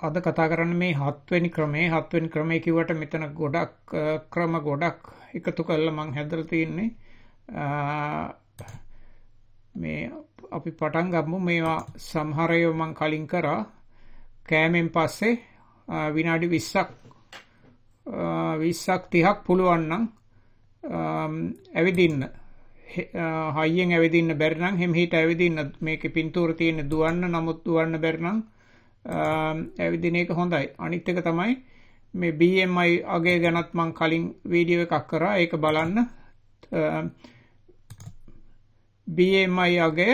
අද කතා කරන්නේ මේ 7 වෙනි ක්‍රමේ. 7 වෙනි ක්‍රමේ කිව්වට මෙතන ගොඩක් ක්‍රම ගොඩක් එකතු කරලා මම හැදලා තියෙන්නේ. මේ අපි පටන් ගමු. මේවා සමහර ඒවා මම කලින් කරා. කෑමෙන් පස්සේ විනාඩි 20ක් 30ක් පුළුවන් නම් ඇවිදින්න. හයියෙන් ඇවිදින්න බැරි නම් හිමීට ඇවිදින්න. මේකේ පින්තූර තියෙන දුවන්න, නමුත් දුවන්න බැරි නම් ඇවිදින එක හොඳයි. අනිත් එක තමයි මේ BMI අගය ගැනත් මම කලින් වීඩියෝ එකක් කරා. ඒක බලන්න. BMI අගය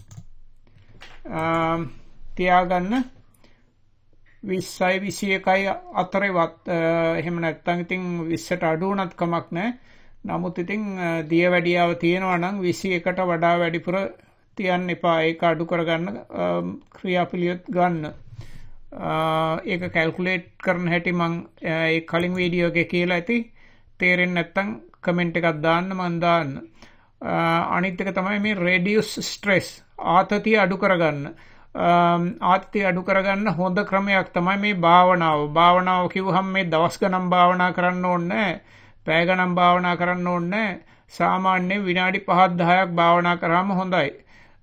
තියාගන්න 20යි 21යි අතරේවත් එහෙම නැත්නම් ඉතින් 20ට අඩු වුණත් කමක් නැහැ. නමුත් ඉතින් දියවැඩියාව තියෙනවා නම් 21ට වඩා වැඩිපුර තියන්න එපා. ඒක අඩු කරගන්න ක්‍රියාපිළිවෙත් ගන්න. ඒක කැල්කියුලේට් කරන හැටි මම ඒ කලින් වීඩියෝ එකේ කියලා ඇති. තේරෙන්නේ නැත්නම් කමෙන්ට් එකක් දාන්න මම දාන්න. අනිත් එක තමයි මේ reduce stress ආතතිය අඩු කරගන්න. ආතතිය අඩු කරගන්න හොඳ ක්‍රමයක් තමයි මේ භාවනාව. භාවනාව කිව්වහම මේ දවස් ගණන් භාවනා කරන්න ඕනේ නැහැ. පැය ගණන් භාවනා කරන්න ඕනේ නැහැ. සාමාන්‍ය විනාඩි 5ක් 10ක් භාවනා කරාම හොඳයි.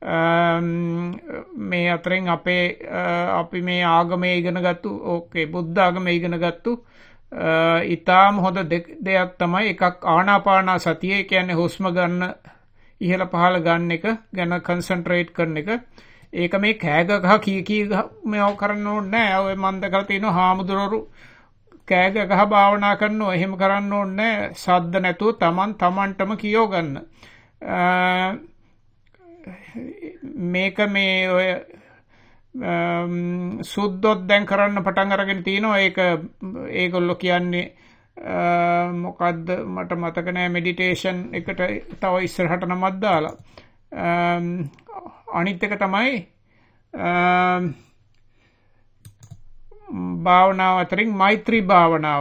මේ අතරින් අපි මේ ආගමේ ඉගෙන ගත්තු බුද්ධ ආගමේ ඉගෙන ගත්තු ඊටාම හොඳ දෙයක් තමයි එකක් ආනාපාන සතිය. කියන්නේ හුස්ම ගන්න ඉහළ පහළ ගන්න එක ගැන කන්සන්ට්‍රේට් කරන එක. ඒක මේ කෑග ගහ කී මේව කරන්න ඕනේ නැහැ. ඔය මන් දැකලා තියෙනවා හාමුදුරුවෝ කෑග ගහ භාවනා කරනවා. එහෙම කරන්න ඕනේ නැහැ. සද්ද නැතුව තමන්ටම කියෝ ගන්න. මේක මේ ඔය සුද්ධොත් දැන් කරන්න පටන් අරගෙන තිනවා. ඒගොල්ලෝ කියන්නේ මොකද්ද මට මතක නෑ. මෙඩිටේෂන් එකට තව ඉස්සරහට නමක් දාලා. අනිත් එක තමයි භාවනාව අතරින් මෛත්‍රී භාවනාව.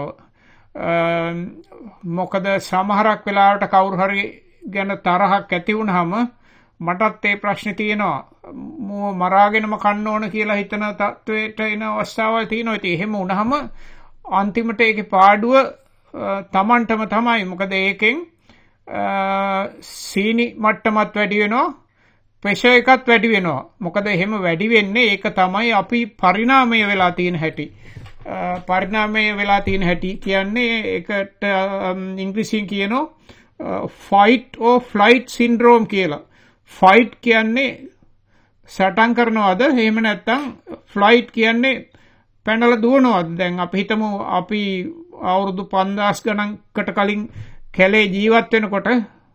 මොකද සමහරක් වෙලාවට කවුරු හරි ගැන තරහක් ඇති වුනහම මටත් ඒ ප්‍රශ්නේ තියෙනවා. මෝ මරාගෙනම කන්න ඕන කියලා හිතන තත්වයට එන අවස්ථාවල් තියෙනවා. ඉතින් එහෙම වුණාම අන්තිමට ඒකේ පාඩුව තමන්ටම තමයි. මොකද ඒකෙන් සීනි මට්ටමත් වැඩි වෙනවා, ප්‍රෙෂර් එකත් වැඩි වෙනවා. මොකද එහෙම වැඩි වෙන්නේ ඒක තමයි අපි පරිණාමය වෙලා තියෙන හැටි. පරිණාමය වෙලා තියෙන හැටි කියන්නේ ඒකට ඉංග්‍රීසියෙන් කියනවා fight or flight syndrome කියලා. ෆයිට් කියන්නේ සටන් කරනවද, එහෙම නැත්නම් ෆ්ලයිට් කියන්නේ පැනලා දුවනවද. දැන් අපි හිතමු අපි අවුරුදු 5000 ගණන්කට කලින් කැලේ ජීවත් වෙනකොට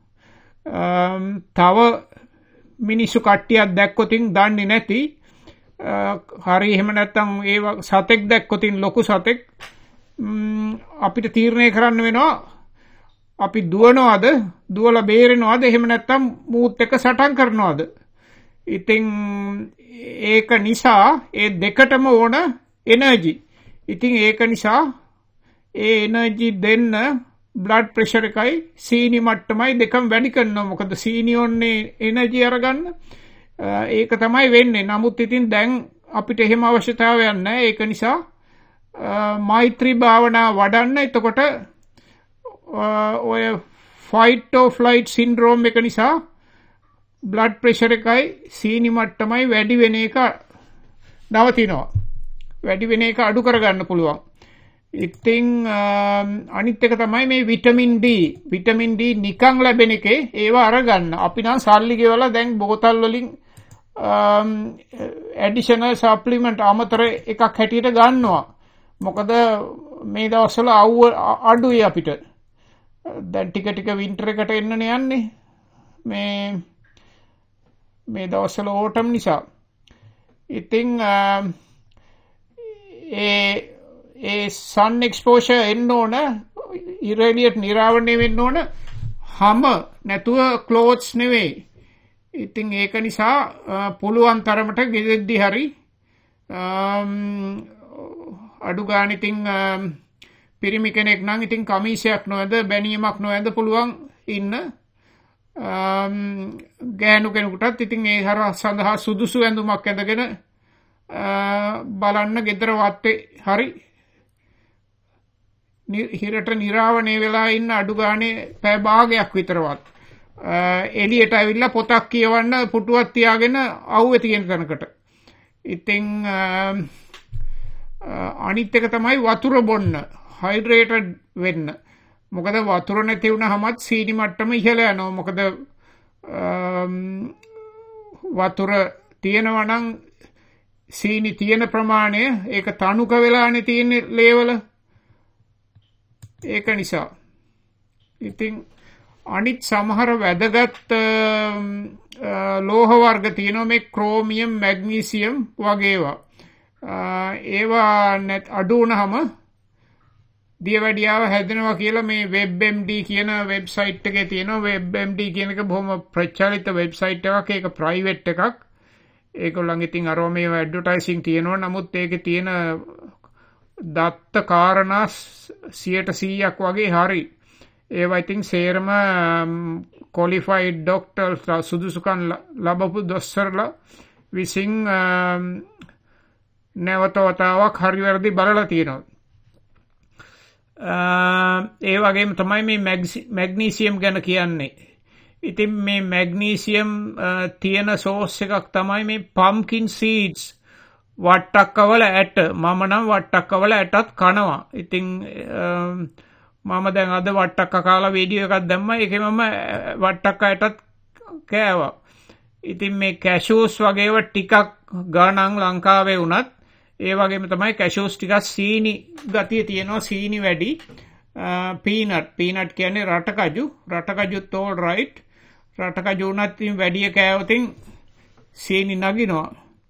තව මිනිස්සු කට්ටියක් දැක්කොතින් දන්නේ නැති හරි එහෙම නැත්නම් ඒ සතෙක් දැක්කොතින් ලොකු සතෙක් අපිට තීරණය කරන්න වෙනවා අපි දුවනවද, දුවලා බේරෙනවද, එහෙම නැත්නම් මූත් එක සටන් කරනවද. ඉතින් ඒක නිසා ඒ දෙකටම ඕන එනර්ජි. ඉතින් ඒක නිසා ඒ එනර්ජි දෙන්න බ්ලඩ් ප්‍රෙෂර් එකයි සීනි මට්ටමයි දෙකම වැඩි කරනවා. මොකද සීනි ඕනේ එනර්ජි අරගන්න. ඒක තමයි වෙන්නේ. නමුත් ඉතින් දැන් අපිට එහෙම අවශ්‍යතාවයක් නැහැ. ඒක නිසා මෛත්‍රී භාවනා වඩන්න. එතකොට ඔය fight or flight syndrome එක නිසා blood pressure එකයි සීනි මට්ටමයි වැඩි වෙන එක නවතිනවා. වැඩි වෙන එක අඩු කරගන්න පුළුවන්. ඉතින් අනිත් එක තමයි මේ විටමින් D. විටමින් D නිකන් ලැබෙන එකේ ඒවා අරගන්න. අපි නම් සල්ලි ගෙවලා දැන් බෝතල් වලින් additional supplement අමතර එකක් හැටියට ගන්නවා. මොකද මේ දවස්වල අඩුයි අපිට. දැන් ටික වින්ටර් එකට එන්නනේ යන්නේ. මේ දවස්වල ඕටම් නිසා. ඉතින් ඒ sun exposure එන්න ඕන. ඉරේලියට නිරාවරණය වෙන්න ඕන. හැම නැතුව clothes නෙවෙයි. ඉතින් ඒක නිසා පුළුවන් තරමට ගෙදෙද්දි හරි අඩු ගන්න. ඉතින් පිරිමි කෙනෙක් නම් ඉතින් කමීසයක් නොවැද බැනියමක් නොවැද පුළුවන් ඉන්න. ගෑනු කෙනෙකුටත් ඉතින් ඒ සඳහා සුදුසු ඇඳුමක් ඇඳගෙන බලන්න ගෙදර වත්තේ හරි හිරට නිරාවනේ වෙලා ඉන්න අඩු ගානේ පැය භාගයක් විතරවත් එළියට ඇවිල්ලා පොතක් කියවන්න පුටුවක් තියාගෙන අවුවේ තියෙන තැනකට. ඉතින් අනිත් එක තමයි වතුර බොන්න, හයිඩ්‍රේටඩ් වෙන්න. මොකද වතුර නැති වුණාමත් සීනි මට්ටම ඉහළ යනවා. මොකද වතුර තියෙනවා නම් සීනි තියෙන ප්‍රමාණය ඒක තනුක වෙලානේ තියෙන්නේ ලේවල. ඒක නිසා ඉතින් අනිත් සමහර වැදගත් ලෝහ වර්ග තියෙනවා මේ ක්‍රෝමියම් මැග්නීසියම් වගේවා. ඒවා අඩු වුණාම දියවැඩියාව හැදෙනවා කියලා මේ WebMD කියන වෙබ්සයිට් එකේ තියෙනවා. WebMD කියන එක බොහොම ප්‍රචලිත වෙබ්සයිට් එකක්. ඒක ප්‍රයිවට් එකක්. ඒගොල්ලන් ඉතින් අරෝ මේ ඇඩ්වර්ටයිසින් තියෙනවා. නමුත් ඒකේ තියෙන දත්ත කාරණා 100% වගේ හරි. ඒවා ඉතින් සේරම qualified doctors සුදුසුකම් ලැබපු දොස්තරලා විසින් නැවත වතාවක් හරි වැරදි බලලා තියෙනවා. ඒ වගේම තමයි මේ මැග්නීසියම් ගැන කියන්නේ. ඉතින් මේ මැග්නීසියම් තියෙන සෝස් එකක් තමයි මේ pumpkin seeds. වට්ටක්කවල ඇට. මම නම් වට්ටක්කවල ඇටත් කනවා. ඉතින් මම දැන් අද වට්ටක්ක කාලා වීඩියෝ එකක් දැම්මා. ඒකේ මම වට්ටක්ක ඇටත් කෑවා. ඉතින් මේ කැෂූස් වගේව ටිකක් ගණන් ලංකාවේ වුණත් ඒ වගේම තමයි කැෂූස් ටිකක් සීනි ගතිය තියෙනවා. සීනි වැඩි. පීනට් කියන්නේ රටකජු. රටකජුත් all right. රටකජු උනත් වැඩි කෑවොතින් සීනි නගිනවා.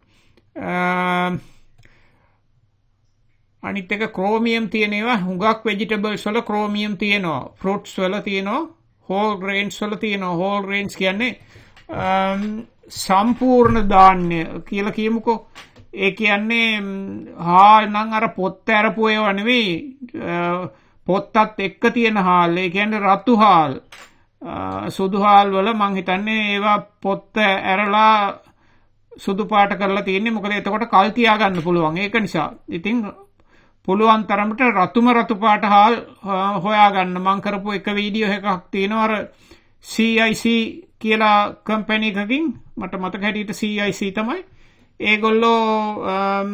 අනිත් එක ක්‍රෝමියම් තියෙන ඒවා හුඟක් වෙජිටබල්ස් වල ක්‍රෝමියම් තියෙනවා. ෆෘට්ස් වල තියෙනවා. හෝල් ග්‍රේන්ස් වල තියෙනවා. හෝල් ග්‍රේන්ස් කියන්නේ සම්පූර්ණ ධාන්‍ය කියලා කියමුකෝ. ඒ කියන්නේ හාල් නම් අර පොත්ත ඇරපු ඒවා නෙවෙයි. පොත්තත් එක්ක තියෙන හාල්. ඒ කියන්නේ රතු හාල්. සුදු හාල් වල මං හිතන්නේ ඒවා පොත්ත ඇරලා සුදු පාට කරලා තියෙන්නේ. මොකද එතකොට කල් තියා ගන්න පුළුවන්. ඒක නිසා. ඉතින් පුළුවන් තරමට රතු පාට හාල් හොයාගන්න. මං කරපු එක වීඩියෝ එකක් තියෙනවා අර CIC කියලා කම්පැනි එකකින්. මට මතක හැටියට CIC තමයි. ඒගොල්ලෝ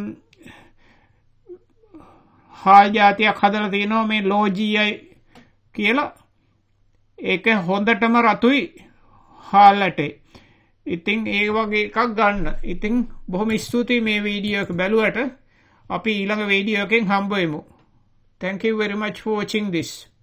හාල් జాතියක් හදලා තියෙනවා මේ ලෝජීයි කියලා. ඒක හොඳටම රතුයි හාල් ඇටේ. ඉතින් ඒ වගේ එකක් ගන්න. ඉතින් බොහොම ස්තුතියි මේ වීඩියෝ එක බැලුවට. අපි ඊළඟ වීඩියෝ එකෙන් හම්බ වෙමු. Thank you very much for watching this.